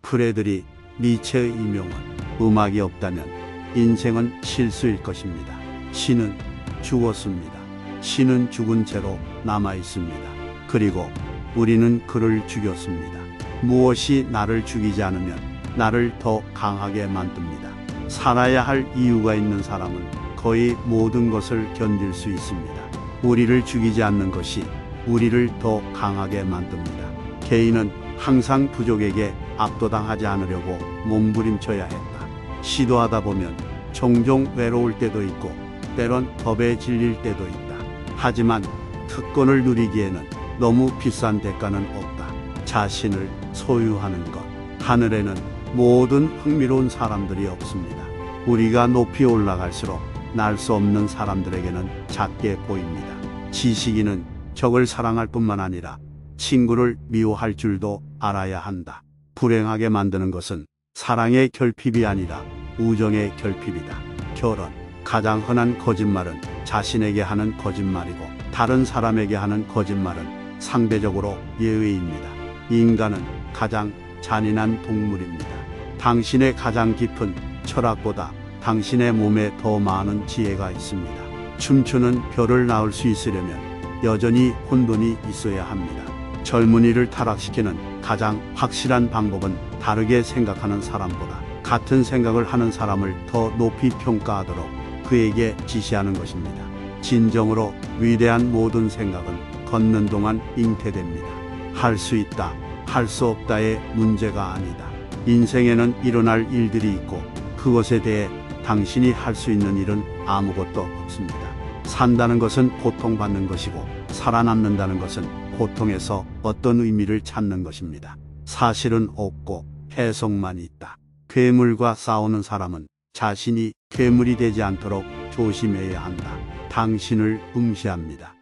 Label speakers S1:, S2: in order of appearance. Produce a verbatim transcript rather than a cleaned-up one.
S1: 프레드리 니체의 이명은 음악이 없다면 인생은 실수일 것입니다. 신은 죽었습니다. 신은 죽은 채로 남아 있습니다. 그리고 우리는 그를 죽였습니다. 무엇이 나를 죽이지 않으면 나를 더 강하게 만듭니다. 살아야 할 이유가 있는 사람은 거의 모든 것을 견딜 수 있습니다. 우리를 죽이지 않는 것이 우리를 더 강하게 만듭니다. 개인은 항상 부족에게 압도당하지 않으려고 몸부림쳐야 했다. 시도하다 보면 종종 외로울 때도 있고 때론 겁에 질릴 때도 있다. 하지만 특권을 누리기에는 너무 비싼 대가는 없다. 자신을 소유하는 것. 하늘에는 모든 흥미로운 사람들이 없습니다. 우리가 높이 올라갈수록 날 수 없는 사람들에게는 작게 보입니다. 지식인은 적을 사랑할 뿐만 아니라 친구를 미워할 줄도 알아야 한다. 불행하게 만드는 것은 사랑의 결핍이 아니라 우정의 결핍이다. 결혼. 가장 흔한 거짓말은 자신에게 하는 거짓말이고 다른 사람에게 하는 거짓말은 상대적으로 예외입니다. 인간은 가장 잔인한 동물입니다. 당신의 가장 깊은 철학보다 당신의 몸에 더 많은 지혜가 있습니다. 춤추는 별을 낳을 수 있으려면 여전히 혼돈이 있어야 합니다. 젊은이를 타락시키는 가장 확실한 방법은 다르게 생각하는 사람보다 같은 생각을 하는 사람을 더 높이 평가하도록 그에게 지시하는 것입니다. 진정으로 위대한 모든 생각은 걷는 동안 잉태됩니다. 할 수 있다, 할 수 없다의 문제가 아니다. 인생에는 일어날 일들이 있고 그것에 대해 당신이 할 수 있는 일은 아무것도 없습니다. 산다는 것은 고통받는 것이고 살아남는다는 것은 고통에서 어떤 의미를 찾는 것입니다. 사실은 없고 해석만 있다. 괴물과 싸우는 사람은 자신이 괴물이 되지 않도록 조심해야 한다. 당신을 응시합니다.